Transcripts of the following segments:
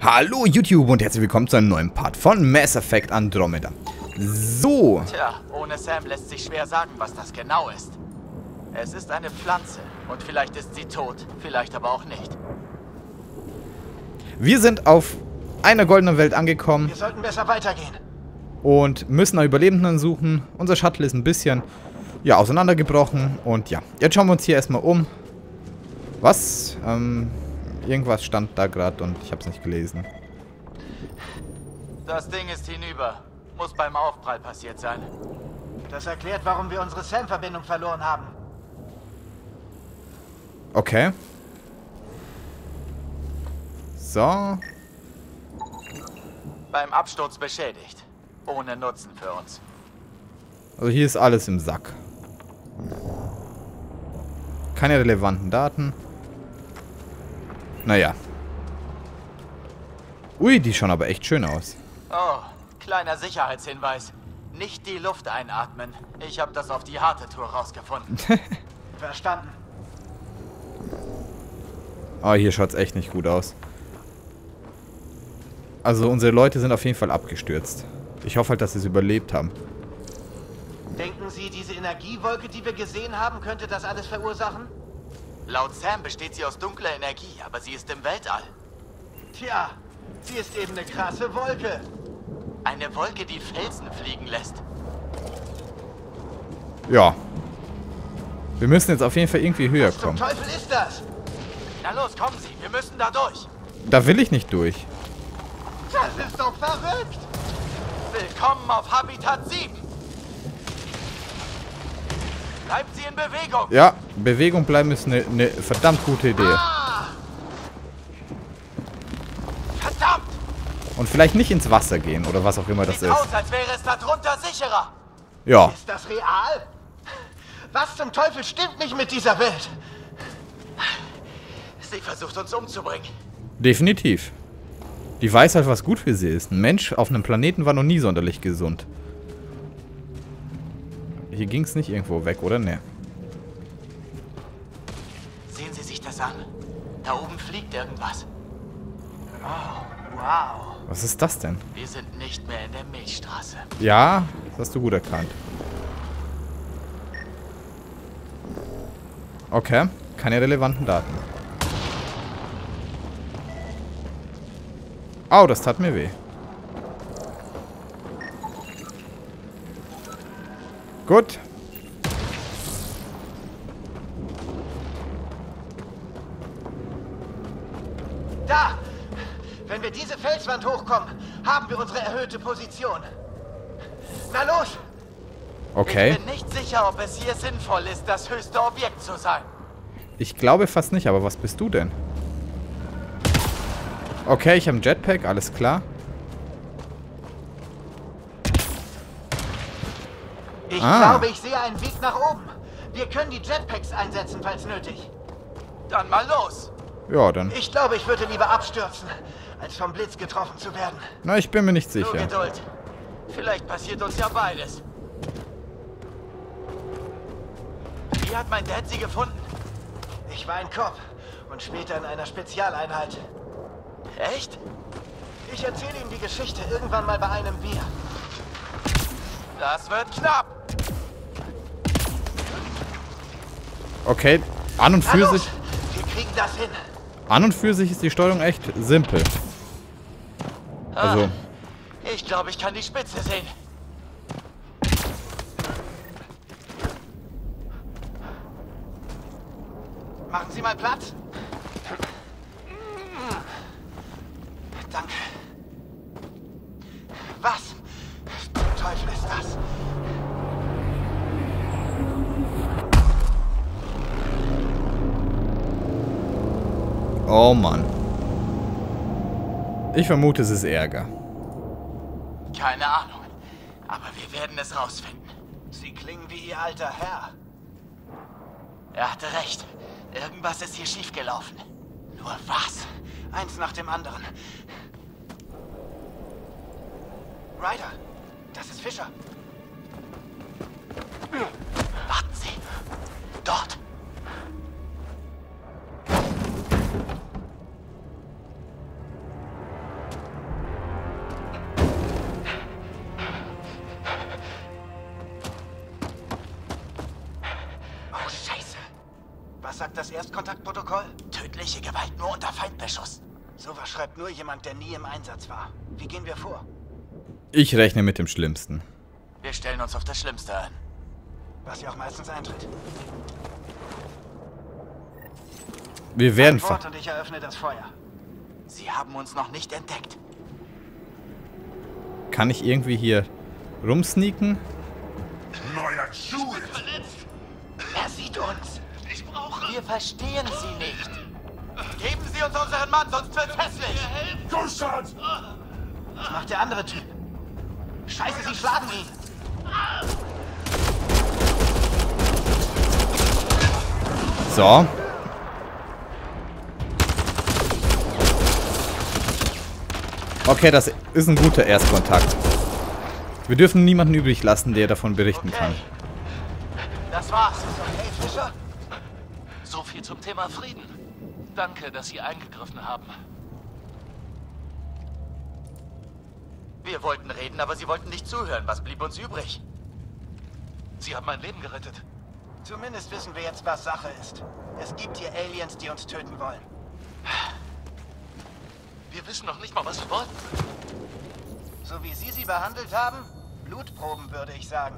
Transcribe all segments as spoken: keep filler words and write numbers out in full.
Hallo YouTube und herzlich willkommen zu einem neuen Part von Mass Effect Andromeda. So. Tja, ohne Sam lässt sich schwer sagen, was das genau ist. Es ist eine Pflanze und vielleicht ist sie tot, vielleicht aber auch nicht. Wir sind auf einer goldenen Welt angekommen. Wir sollten besser weitergehen. Und müssen nach Überlebenden suchen. Unser Shuttle ist ein bisschen, ja, auseinandergebrochen. Und ja, jetzt schauen wir uns hier erstmal um. Was? Ähm... Irgendwas stand da gerade und ich habe es nicht gelesen. Das Ding ist hinüber. Muss beim Aufprall passiert sein. Das erklärt, warum wir unsere Sam-Verbindung verloren haben. Okay. So. Beim Absturz beschädigt. Ohne Nutzen für uns. Also hier ist alles im Sack. Keine relevanten Daten. Naja. Ui, die schauen aber echt schön aus. Oh, kleiner Sicherheitshinweis. Nicht die Luft einatmen. Ich habe das auf die harte Tour rausgefunden. Verstanden. Oh, hier schaut's echt nicht gut aus. Also unsere Leute sind auf jeden Fall abgestürzt. Ich hoffe halt, dass sie es überlebt haben. Denken Sie, diese Energiewolke, die wir gesehen haben, könnte das alles verursachen? Laut Sam besteht sie aus dunkler Energie, aber sie ist im Weltall. Tja, sie ist eben eine krasse Wolke. Eine Wolke, die Felsen fliegen lässt. Ja. Wir müssen jetzt auf jeden Fall irgendwie höher Was zum kommen. Teufel ist das? Na los, kommen Sie, wir müssen da durch. Da will ich nicht durch. Das ist doch verrückt. Willkommen auf Habitat sieben. Bleibt sie in Bewegung. Ja, Bewegung bleiben ist eine ne verdammt gute Idee. Ah! Verdammt! Und vielleicht nicht ins Wasser gehen oder was auch immer das Sieht ist. aus, als wäre es da drunter sicherer. Ja. Ist das real? Was zum Teufel stimmt nicht mit dieser Welt? Sie versucht uns umzubringen. Definitiv. Die weiß halt, was gut für sie ist. Ein Mensch auf einem Planeten war noch nie sonderlich gesund. Hier ging es nicht irgendwo weg, oder? Ne. Sehen Sie sich das an. Da oben fliegt irgendwas. Oh, wow. Was ist das denn? Wir sind nicht mehr in der Milchstraße. Ja, das hast du gut erkannt. Okay, keine relevanten Daten. Au, das tat mir weh. Gut. Da! Wenn wir diese Felswand hochkommen, haben wir unsere erhöhte Position. Na los! Okay. Ich bin nicht sicher, ob es hier sinnvoll ist, das höchste Objekt zu sein. Ich glaube fast nicht, aber was bist du denn? Okay, ich habe einen Jetpack, alles klar. Ich Ah. glaube, ich sehe einen Weg nach oben. Wir können die Jetpacks einsetzen, falls nötig. Dann mal los. Ja, dann. Ich glaube, ich würde lieber abstürzen, als vom Blitz getroffen zu werden. Na, ich bin mir nicht Nur sicher. Geduld. Vielleicht passiert uns ja beides. Wie hat mein Dad sie gefunden? Ich war ein Cop und später in einer Spezialeinheit. Echt? Ich erzähle ihm die Geschichte irgendwann mal bei einem Bier. Das wird knapp. Okay, an und für Na sich, los, wir kriegen das hin. an und für sich ist die Steuerung echt simpel. Also, Ah, ich glaube, ich kann die Spitze sehen. Machen Sie mal Platz. Danke. Was zum Teufel ist das? oh Mann. Ich vermute, es ist Ärger. Keine Ahnung. Aber wir werden es rausfinden. Sie klingen wie Ihr alter Herr. Er hatte recht. Irgendwas ist hier schiefgelaufen. Nur was? Eins nach dem anderen. Ryder, das ist Fischer. Warten Sie. Dort. das Erstkontaktprotokoll? Tödliche Gewalt nur unter Feindbeschuss. Sowas schreibt nur jemand, der nie im Einsatz war. Wie gehen wir vor? Ich rechne mit dem Schlimmsten. Wir stellen uns auf das Schlimmste ein. Was ja auch meistens eintritt. Wir werden Wort und ich eröffne das Feuer. Sie haben uns noch nicht entdeckt. Kann ich irgendwie hier rumsneaken? Neuer Schuh ist verletzt. Er sieht uns. Ich brauche... Wir verstehen Sie nicht. Geben Sie uns unseren Mann, sonst wird's hässlich. Durchstand! Was macht der andere Typ? Scheiße, Sie schlagen ihn. So. Okay, das ist ein guter Erstkontakt. Wir dürfen niemanden übrig lassen, der davon berichten okay. kann. Das war's. Okay, Fischer? So viel zum Thema Frieden. Danke, dass Sie eingegriffen haben. Wir wollten reden, aber Sie wollten nicht zuhören. Was blieb uns übrig? Sie haben mein Leben gerettet. Zumindest wissen wir jetzt, was Sache ist. Es gibt hier Aliens, die uns töten wollen. Wir wissen noch nicht mal, was wir wollten. So wie Sie sie behandelt haben? Blutproben, würde ich sagen.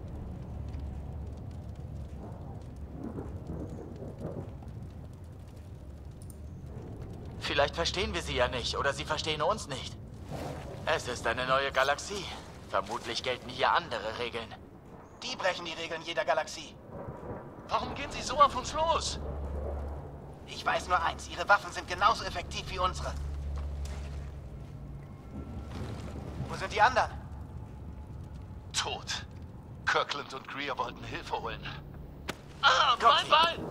Vielleicht verstehen wir sie ja nicht, oder sie verstehen uns nicht. Es ist eine neue Galaxie. Vermutlich gelten hier andere Regeln. Die brechen die Regeln jeder Galaxie. Warum gehen Sie so auf uns los? Ich weiß nur eins, Ihre Waffen sind genauso effektiv wie unsere. Wo sind die anderen? Tot. Kirkland und Greer wollten Hilfe holen. Ah, Kommt mein sie. Bein!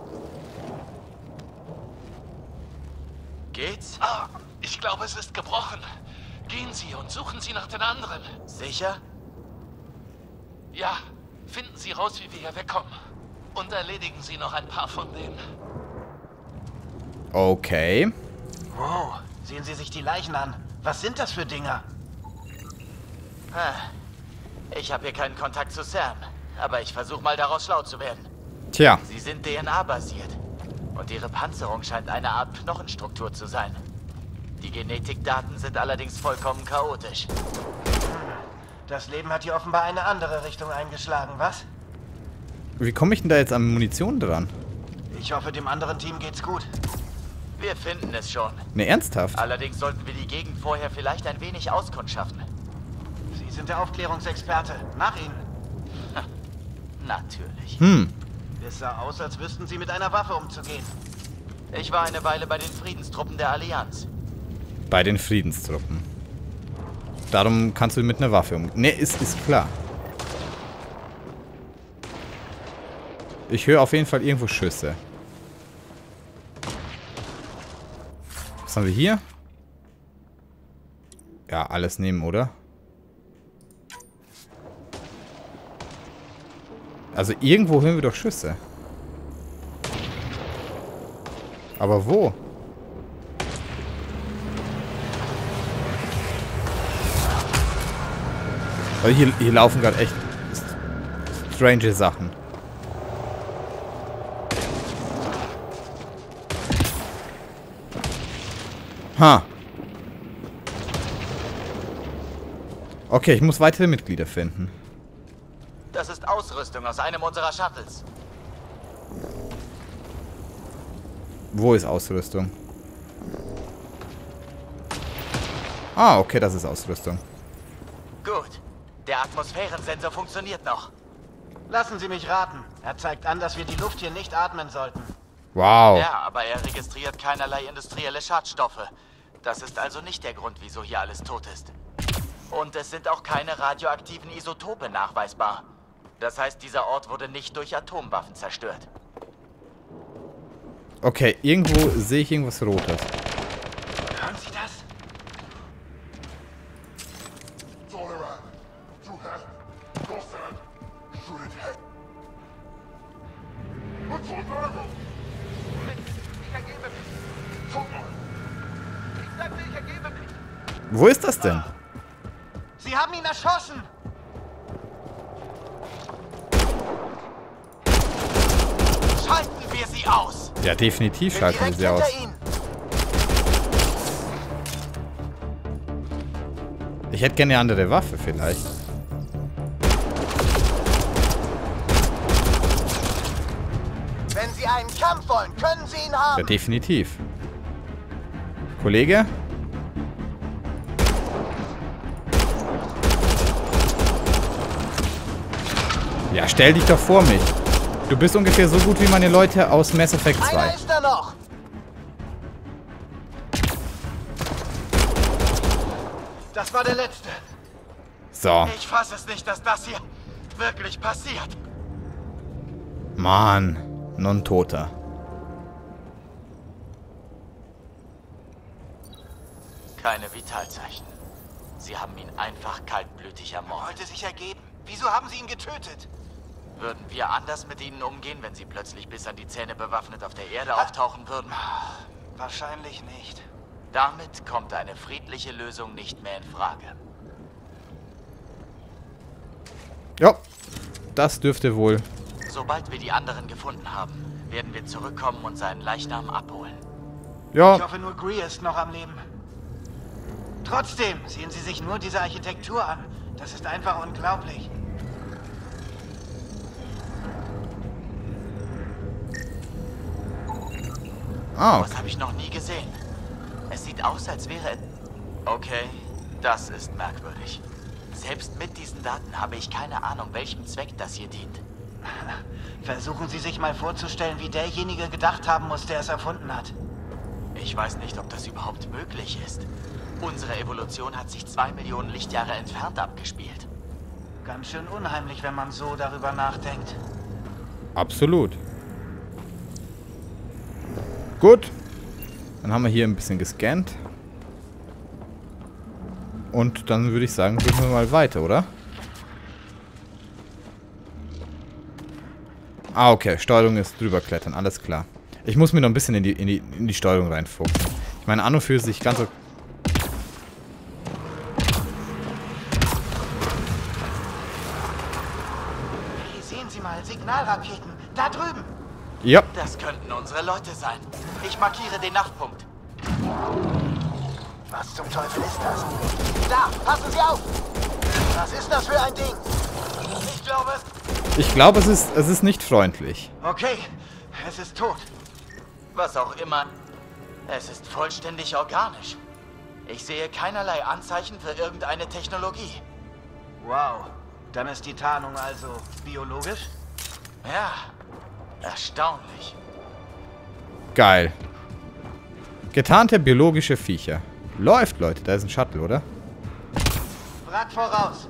Geht's? Ah, ich glaube, es ist gebrochen. Gehen Sie und suchen Sie nach den anderen. Sicher? Ja, finden Sie raus, wie wir hier wegkommen. Und erledigen Sie noch ein paar von denen. Okay. Wow, sehen Sie sich die Leichen an. Was sind das für Dinger? Ich habe hier keinen Kontakt zu Sam, aber ich versuche mal daraus schlau zu werden. Tja. Sie sind D N A-basiert und ihre Panzerung scheint eine Art Knochenstruktur zu sein. Die Genetikdaten sind allerdings vollkommen chaotisch. Das Leben hat hier offenbar eine andere Richtung eingeschlagen, was? Wie komme ich denn da jetzt an Munition dran? Ich hoffe, dem anderen Team geht's gut. Wir finden es schon. Ne, ernsthaft? Allerdings sollten wir die Gegend vorher vielleicht ein wenig auskundschaften. Sie sind der Aufklärungsexperte. Nach Ihnen. Natürlich. Hm. Es sah aus, als wüssten Sie mit einer Waffe umzugehen. Ich war eine Weile bei den Friedenstruppen der Allianz. Bei den Friedenstruppen. Darum kannst du mit einer Waffe umgehen. Ne, ist, ist klar. Ich höre auf jeden Fall irgendwo Schüsse. Was haben wir hier? Ja, alles nehmen, oder? Also irgendwo hören wir doch Schüsse. Aber wo? Also hier, hier laufen gerade echt strange Sachen. Ha. Okay, ich muss weitere Mitglieder finden. Das ist Ausrüstung aus einem unserer Shuttles. Wo ist Ausrüstung? Ah, okay, das ist Ausrüstung. Gut. Der Atmosphärensensor funktioniert noch. Lassen Sie mich raten. Er zeigt an, dass wir die Luft hier nicht atmen sollten. Wow. Ja, aber er registriert keinerlei industrielle Schadstoffe. Das ist also nicht der Grund, wieso hier alles tot ist. Und es sind auch keine radioaktiven Isotope nachweisbar. Das heißt, dieser Ort wurde nicht durch Atomwaffen zerstört. Okay, irgendwo sehe ich irgendwas Rotes. Hören Sie das? Ich ergebe mich. Ich sagte, ich ergebe mich. Wo ist das denn? Sie haben ihn erschossen! Schalten wir sie aus! Ja, definitiv Bin schalten wir direkt sie aus. hinter Ihnen. Ich hätte gerne eine andere Waffe vielleicht. Wenn Sie einen Kampf wollen, können Sie ihn haben. Ja, definitiv. Kollege? Ja, stell dich doch vor mich. Du bist ungefähr so gut wie meine Leute aus Mass Effect zwei. Einer ist da noch. Das war der letzte. So. Ich fasse es nicht, dass das hier wirklich passiert. Mann. Non toter. Keine Vitalzeichen. Sie haben ihn einfach kaltblütig ermordet. Wollte sich ergeben. Wieso haben Sie ihn getötet? Würden wir anders mit ihnen umgehen, wenn sie plötzlich bis an die Zähne bewaffnet auf der Erde auftauchen würden? Wahrscheinlich nicht. Damit kommt eine friedliche Lösung nicht mehr in Frage. Ja, das dürfte wohl. Sobald wir die anderen gefunden haben, werden wir zurückkommen und seinen Leichnam abholen. Ich Ja, hoffe, nur Greer ist noch am Leben. Trotzdem, sehen Sie sich nur diese Architektur an. Das ist einfach unglaublich. ah, Das habe ich noch nie gesehen. Es sieht aus, als wäre es... Okay, das ist merkwürdig. Selbst mit diesen Daten habe ich keine Ahnung, welchem Zweck das hier dient. Versuchen Sie sich mal vorzustellen, wie derjenige gedacht haben muss, der es erfunden hat. Ich weiß nicht, ob das überhaupt möglich ist. Unsere Evolution hat sich zwei Millionen Lichtjahre entfernt abgespielt. Ganz schön unheimlich, wenn man so darüber nachdenkt. absolut. Gut. Dann haben wir hier ein bisschen gescannt. Und dann würde ich sagen, gehen wir mal weiter, oder? Ah, okay. Steuerung ist drüber klettern. Alles klar. Ich muss mir noch ein bisschen in die, in die, in die Steuerung reinfuchsen. Ich meine, an und für sich ganz so... Hey, sehen Sie mal, Signalraketen. Da drüben. Ja. Das könnten unsere Leute sein. Ich markiere den Nachtpunkt. Was zum Teufel ist das? Da, passen Sie auf! Was ist das für ein Ding? Ich glaube es... Ich glaube, es ist, es ist nicht freundlich. Okay, es ist tot. Was auch immer. Es ist vollständig organisch. Ich sehe keinerlei Anzeichen für irgendeine Technologie. Wow, dann ist die Tarnung also biologisch? Ja, erstaunlich. Geil. Getarnte biologische Viecher. Läuft, Leute. Da ist ein Shuttle, oder? Wrack voraus!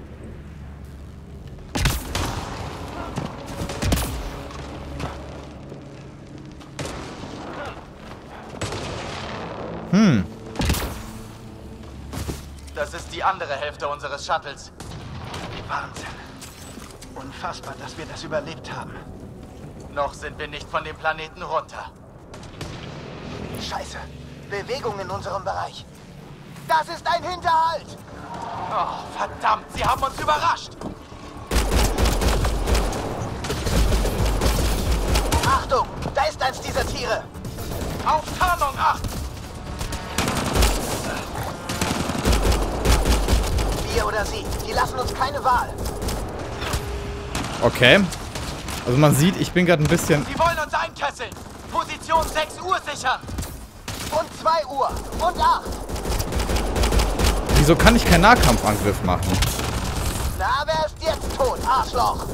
Hm. Das ist die andere Hälfte unseres Shuttles. Wahnsinn. Unfassbar, dass wir das überlebt haben. Noch sind wir nicht von dem Planeten runter. Scheiße. Bewegung in unserem Bereich. Das ist ein Hinterhalt! Oh, verdammt, sie haben uns überrascht. Achtung, da ist eins dieser Tiere. Auf Tarnung acht! Wir oder sie, die lassen uns keine Wahl. Okay. Also man sieht, ich bin gerade ein bisschen... Sie wollen uns einkesseln. Position sechs Uhr sichern. Und zwei Uhr. Und acht. Wieso kann ich keinen Nahkampfangriff machen? Na, wer ist jetzt tot, Arschloch?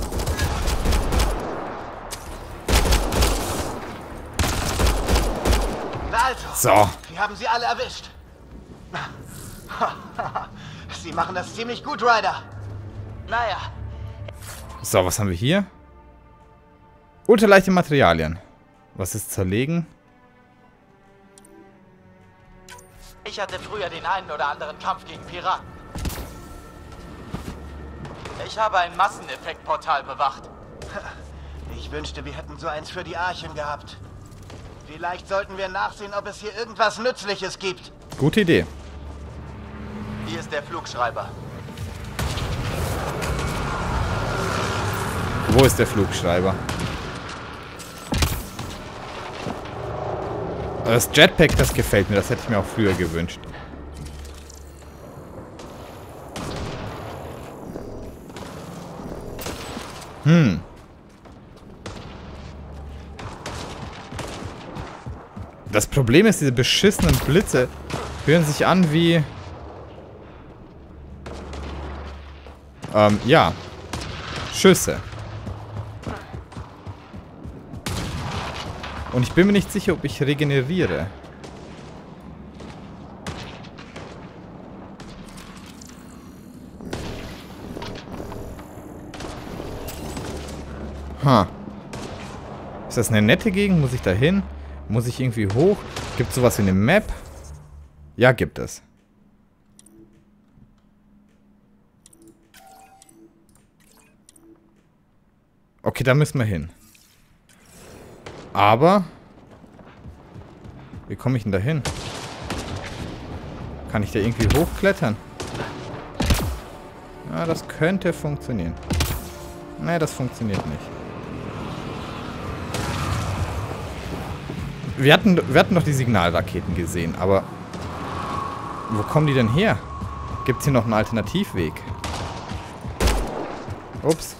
Na also. So. Wir haben sie alle erwischt. Sie machen das ziemlich gut, Ryder. Naja, So, was haben wir hier? Ultraleichte Materialien. Was ist zerlegen? ich hatte früher den einen oder anderen Kampf gegen Piraten. Ich habe ein Masseneffektportal bewacht. Ich wünschte, wir hätten so eins für die Archen gehabt. Vielleicht sollten wir nachsehen, ob es hier irgendwas Nützliches gibt. Gute Idee. Hier ist der Flugschreiber. Wo ist der Flugschreiber? Das Jetpack, das gefällt mir. Das hätte ich mir auch früher gewünscht. Hm. Das Problem ist, diese beschissenen Blitze hören sich an wie... Ähm, ja. Schüsse. Und ich bin mir nicht sicher, ob ich regeneriere. Ha. Ist das eine nette Gegend? Muss ich da hin? Muss ich irgendwie hoch? Gibt es sowas wie eine Map? Ja, gibt es. Okay, da müssen wir hin. Aber... Wie komme ich denn da hin? Kann ich da irgendwie hochklettern? Ja, das könnte funktionieren. Nee, das funktioniert nicht. Wir hatten, wir hatten doch die Signalraketen gesehen, aber... Wo kommen die denn her? Gibt es hier noch einen Alternativweg? Ups.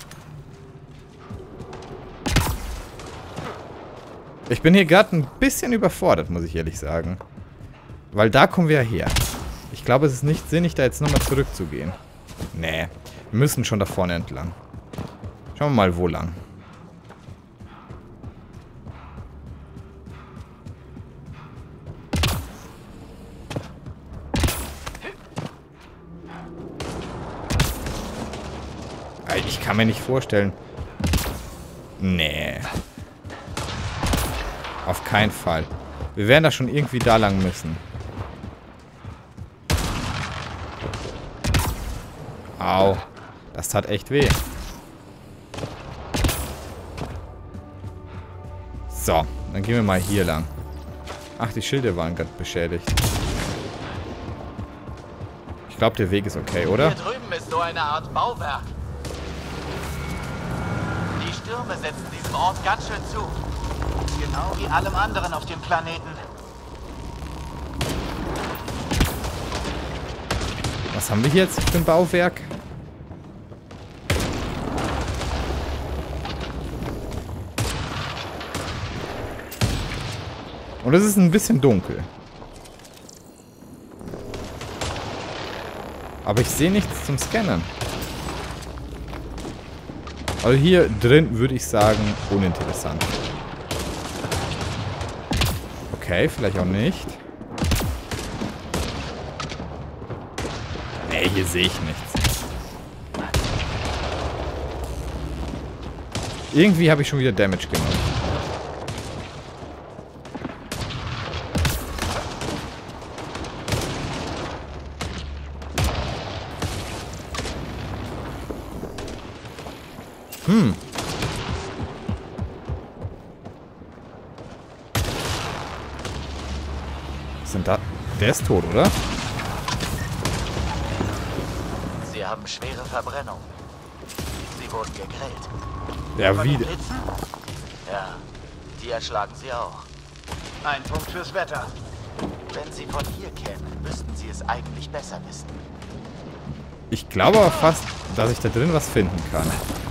Ich bin hier gerade ein bisschen überfordert, muss ich ehrlich sagen. Weil da kommen wir ja her. Ich glaube, es ist nicht sinnig, da jetzt nochmal zurückzugehen. Nee, wir müssen schon da vorne entlang. Schauen wir mal, wo lang. Ich kann mir nicht vorstellen. Nee. Auf keinen Fall. Wir werden da schon irgendwie da lang müssen. Au. Das tat echt weh. So, dann gehen wir mal hier lang. Ach, die Schilde waren gerade beschädigt. Ich glaube, der Weg ist okay, oder? Hier drüben ist so eine Art Bauwerk. Die Stürme setzen diesem Ort ganz schön zu. Genau wie allem anderen auf dem Planeten. Was haben wir hier jetzt für ein Bauwerk? Und es ist ein bisschen dunkel. Aber ich sehe nichts zum Scannen. Also hier drin würde ich sagen, uninteressant. Okay, vielleicht auch nicht. Nee, hier sehe ich nichts. Irgendwie habe ich schon wieder Damage genommen. Hm. Was sind da? Der ist tot, oder? Sie haben schwere Verbrennung. Sie wurden gegrillt. Ja, Von wie? den Blitzen? Ja, die erschlagen sie auch. Ein Punkt fürs Wetter. Wenn sie von hier kämen, müssten sie es eigentlich besser wissen. Ich glaube aber fast, dass ich da drin was finden kann.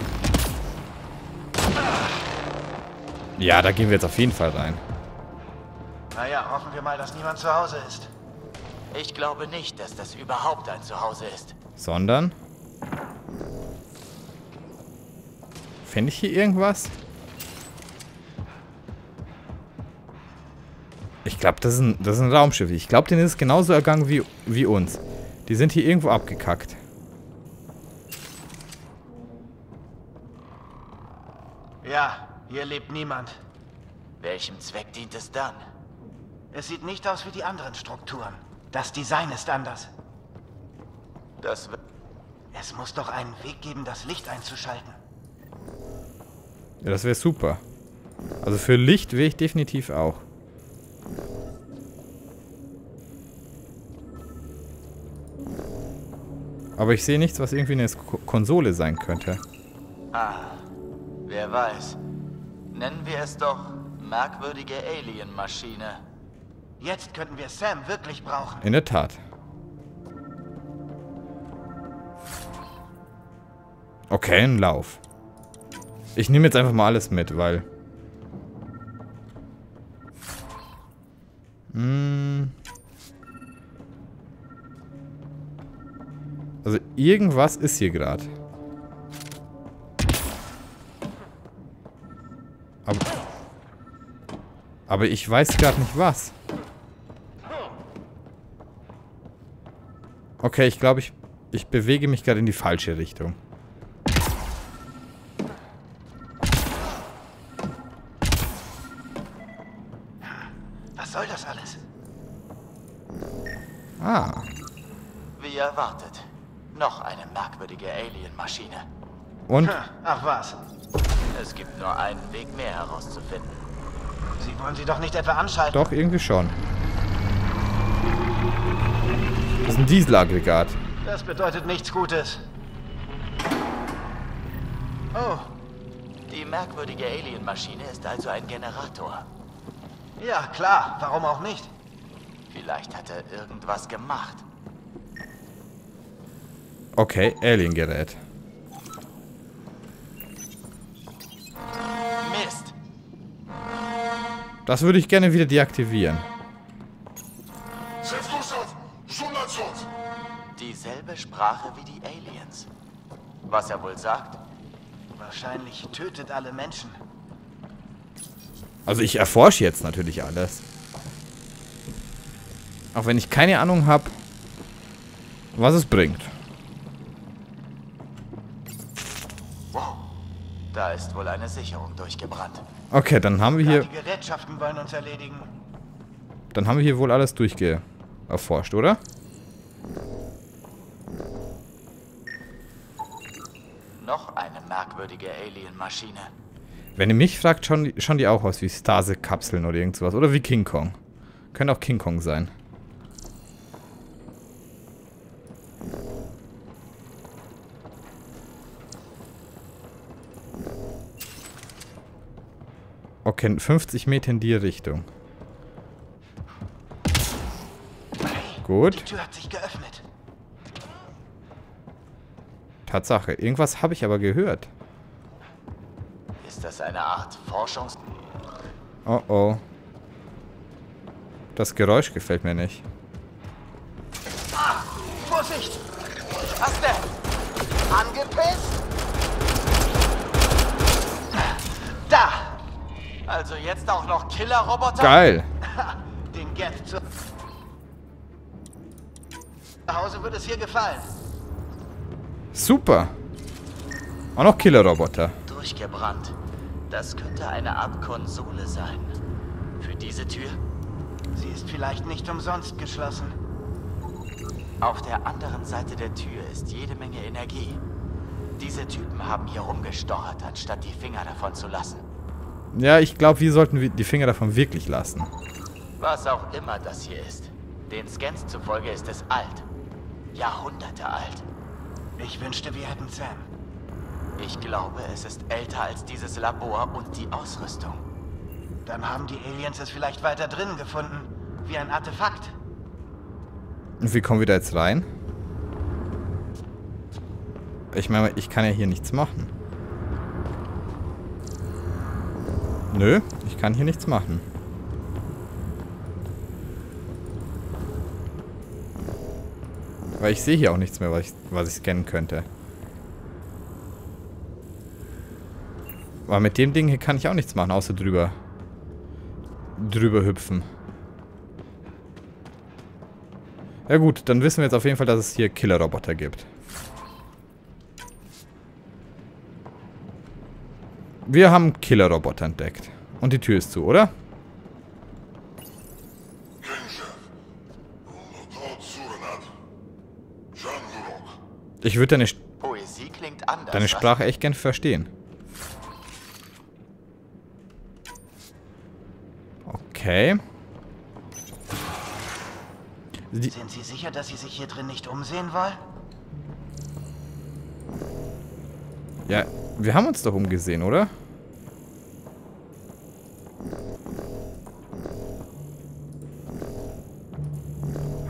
Ja, da gehen wir jetzt auf jeden Fall rein. Naja, hoffen wir mal, dass niemand zu Hause ist. Ich glaube nicht, dass das überhaupt ein Zuhause ist. Sondern? Fände ich hier irgendwas? Ich glaube, das ist ein, das ist ein Raumschiff. Ich glaube, denen ist es genauso ergangen wie, wie uns. Die sind hier irgendwo abgekackt. Ja, hier lebt niemand. Welchem Zweck dient es dann? Es sieht nicht aus wie die anderen Strukturen. Das Design ist anders. Das wird... Es muss doch einen Weg geben, das Licht einzuschalten. Ja, das wäre super. Also für Licht wäre ich definitiv auch. Aber ich sehe nichts, was irgendwie eine Ko- Konsole sein könnte. Ah, wer weiß. Nennen wir es doch merkwürdige Alien-Maschine. Jetzt könnten wir Sam wirklich brauchen. In der Tat. Okay, ein Lauf. Ich nehme jetzt einfach mal alles mit, weil... Hm. Also irgendwas ist hier gerade. Aber... Aber ich weiß gerade nicht was. Okay, ich glaube, ich, ich bewege mich gerade in die falsche Richtung. Was soll das alles? Ah. Wie erwartet. Noch eine merkwürdige Alien-Maschine. Und? Ach was. Es gibt nur einen Weg mehr herauszufinden. Sie wollen sie doch nicht etwa anschalten? Doch, irgendwie schon. Das ist ein Dieselaggregat. Das bedeutet nichts Gutes. Oh, Die merkwürdige Alien-Maschine ist also ein Generator. ja klar. Warum auch nicht? Vielleicht hat er irgendwas gemacht. Okay, Alien-Gerät. Mist! Das würde ich gerne wieder deaktivieren. Dieselbe Sprache wie die Aliens. Was er wohl sagt? Wahrscheinlich tötet alle Menschen. Also ich erforsche jetzt natürlich alles. Auch wenn ich keine Ahnung habe, was es bringt. Wow. Da ist wohl eine Sicherung durchgebrannt. Okay, dann haben wir Ja, hier... die Gerätschaften wollen uns erledigen. Dann haben wir hier wohl alles durchge... erforscht, oder? Noch eine merkwürdige Alien-Maschine. Wenn ihr mich fragt, schauen die, schauen die auch aus wie Stase-Kapseln oder irgend sowas. Oder wie King Kong. Könnte auch King Kong sein. Okay, fünfzig Meter in die Richtung. Gut. Die Tür hat sich geöffnet. Tatsache. Irgendwas habe ich aber gehört. Ist das eine Art Forschungs... Oh oh. Das Geräusch gefällt mir nicht. Ah, Vorsicht! Was denn? Angepisst? Da! Also jetzt auch noch Killer-Roboter? Geil. Den Gap zu Hause wird es hier gefallen. Super. Auch noch Killer-Roboter. Durchgebrannt. Das könnte eine Art Konsole sein. Für diese Tür? Sie ist vielleicht nicht umsonst geschlossen. Auf der anderen Seite der Tür ist jede Menge Energie. Diese Typen haben hier rumgestochert, anstatt die Finger davon zu lassen. Ja, ich glaube, wir sollten die Finger davon wirklich lassen. Was auch immer das hier ist. Den Scans zufolge ist es alt. Jahrhunderte alt. Ich wünschte, wir hätten Sam. Ich glaube, es ist älter als dieses Labor und die Ausrüstung. Dann haben die Aliens es vielleicht weiter drinnen gefunden. Wie ein Artefakt. Und wie kommen wir da jetzt rein? Ich meine, ich kann ja hier nichts machen. Nö, ich kann hier nichts machen. Weil ich sehe hier auch nichts mehr, was ich, was ich scannen könnte. Aber mit dem Ding hier kann ich auch nichts machen, außer drüber. Drüber hüpfen. Ja gut, dann wissen wir jetzt auf jeden Fall, dass es hier Killer-Roboter gibt. Wir haben Killer-Roboter entdeckt. Und die Tür ist zu, oder? Ich würde deine, Poesie klingt anders. deine Sprache echt gern verstehen. Okay. Die, Sind Sie sicher, dass Sie sich hier drin nicht umsehen wollen? ja, wir haben uns doch umgesehen, oder?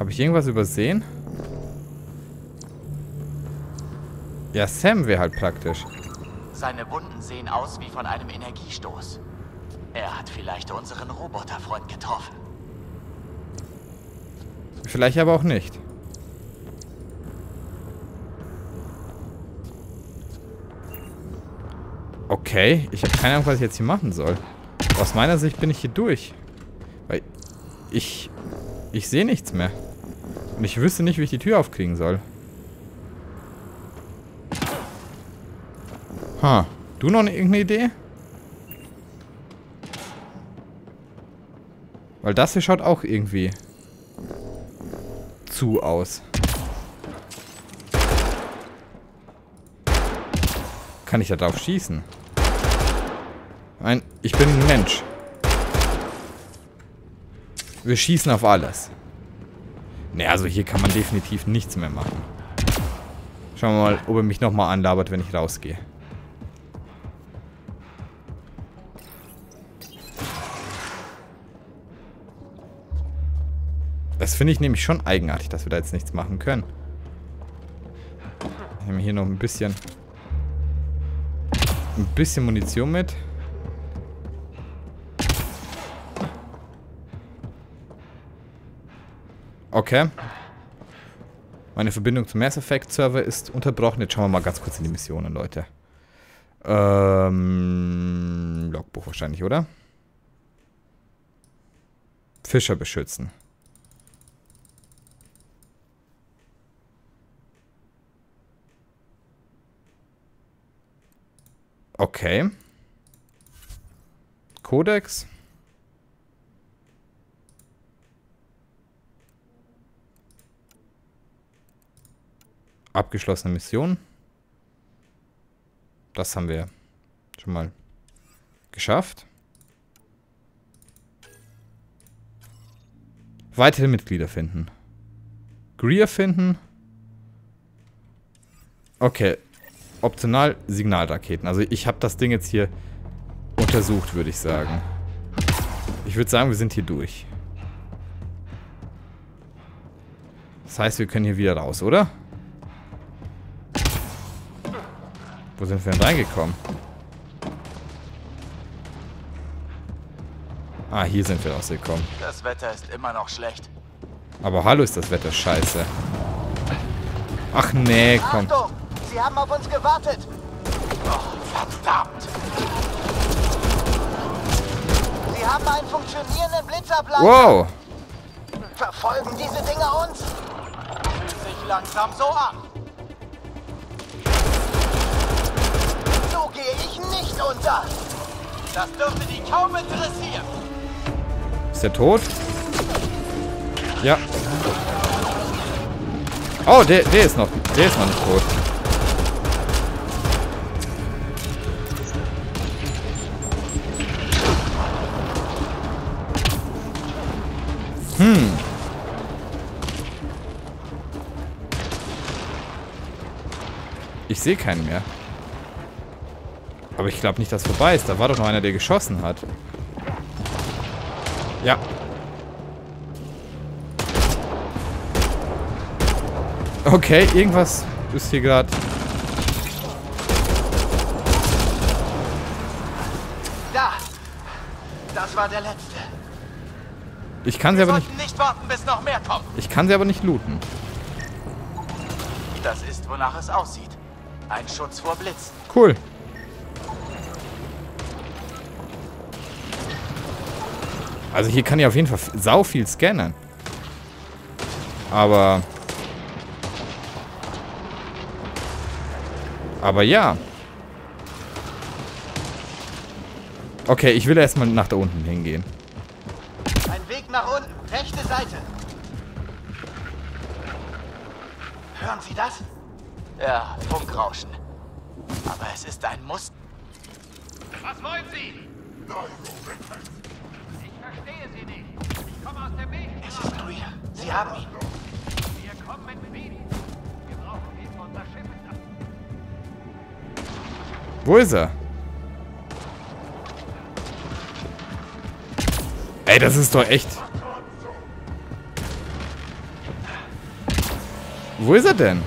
Habe ich irgendwas übersehen? Ja, Sam wäre halt praktisch. Seine Wunden sehen aus wie von einem Energiestoß. Er hat vielleicht unseren Roboterfreund getroffen. Vielleicht aber auch nicht. Okay, ich habe keine Ahnung, was ich jetzt hier machen soll. Aus meiner Sicht bin ich hier durch. Weil ich... Ich sehe nichts mehr. Und ich wüsste nicht, wie ich die Tür aufkriegen soll. Ha. Du noch irgendeine Idee? Weil das hier schaut auch irgendwie zu aus. Kann ich da drauf schießen? Nein, ich bin ein Mensch. Wir schießen auf alles. Ne, also hier kann man definitiv nichts mehr machen. Schauen wir mal, ob er mich nochmal anlabert, wenn ich rausgehe. Das finde ich nämlich schon eigenartig, dass wir da jetzt nichts machen können. Ich nehme hier noch ein bisschen... Ein bisschen Munition mit. Okay. Meine Verbindung zum Mass Effect Server ist unterbrochen. Jetzt schauen wir mal ganz kurz in die Missionen, Leute. Ähm... Logbuch wahrscheinlich, oder? Fischer beschützen. Okay. Kodex. Abgeschlossene Mission. Das haben wir schon mal geschafft. Weitere Mitglieder finden. Greer finden. Okay. Optional Signalraketen. Also ich habe das Ding jetzt hier untersucht, würde ich sagen. Ich würde sagen, wir sind hier durch. Das heißt, wir können hier wieder raus, oder? Wo sind wir denn reingekommen? Ah, hier sind wir rausgekommen. Das Wetter ist immer noch schlecht. Aber hallo, ist das Wetter scheiße. Ach nee, komm. Achtung! Sie haben auf uns gewartet! Oh, verdammt! Sie haben einen funktionierenden Blitzableiter! Wow! Verfolgen diese Dinger uns? Fühlt sich langsam so an. So gehe ich nicht unter! Das dürfte die kaum interessieren. Ist der tot? Ja. Oh, der, der ist noch, der ist noch nicht tot. Hm. Ich sehe keinen mehr. Aber ich glaube nicht, dass es vorbei ist. Da war doch noch einer, der geschossen hat. Ja. Okay, irgendwas ist hier gerade... Da! Das war der letzte. Ich kann sie Wir aber nicht... sollten nicht warten, bis noch mehr kommt. Ich kann sie aber nicht looten. Das ist, wonach es aussieht. Ein Schutz vor Blitz. Cool. Also hier kann ich auf jeden Fall sau viel scannen. Aber... Aber ja. Okay, ich will erstmal nach da unten hingehen. Ein Weg nach unten, rechte Seite. Hören Sie das? Ja, Funkrauschen. Aber es ist ein Muster. Was wollen Sie? Ich verstehe Sie nicht. Ich komme aus der Milch. Es ist Greer. Sie haben ihn. Wir kommen mit Frieden. Wir brauchen ihn für unser Schiff. Wo ist er? Ey, das ist doch echt... Wo ist er denn?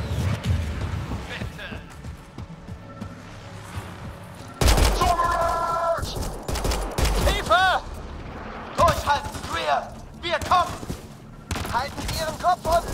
Hilfe! Durchhalten, Greer! Wir kommen! Halten Sie Ihren Kopf unten!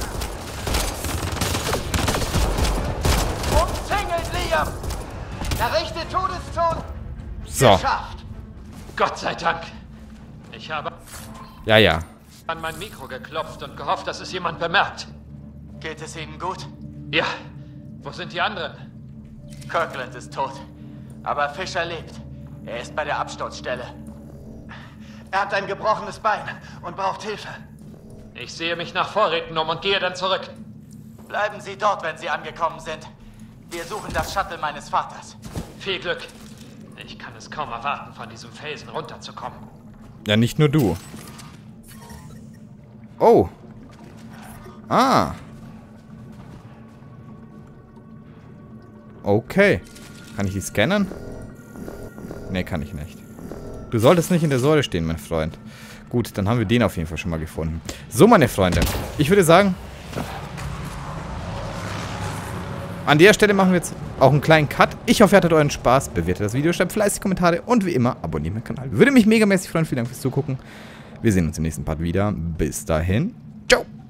Umzingelt, Liam! Der rechte Todeston! So. Geschafft! Gott sei Dank. Ich habe Ja, ja. an mein Mikro geklopft und gehofft, dass es jemand bemerkt. Geht es Ihnen gut? Ja. Wo sind die anderen? Kirkland ist tot. Aber Fischer lebt. Er ist bei der Absturzstelle. Er hat ein gebrochenes Bein und braucht Hilfe. Ich sehe mich nach Vorräten um und gehe dann zurück. Bleiben Sie dort, wenn Sie angekommen sind. Wir suchen das Shuttle meines Vaters. Viel Glück. Ich kann es kaum erwarten, von diesem Felsen runterzukommen. Ja, nicht nur du. Oh. Ah. Okay. Kann ich die scannen? Nee, kann ich nicht. Du solltest nicht in der Säule stehen, mein Freund. Gut, dann haben wir den auf jeden Fall schon mal gefunden. So, meine Freunde. Ich würde sagen, an der Stelle machen wir jetzt auch einen kleinen Cut. Ich hoffe, ihr hattet euren Spaß. Bewertet das Video, schreibt fleißig Kommentare und wie immer, abonniert meinen Kanal. Würde mich megamäßig freuen. Vielen Dank fürs Zugucken. Wir sehen uns im nächsten Part wieder. Bis dahin. Ciao.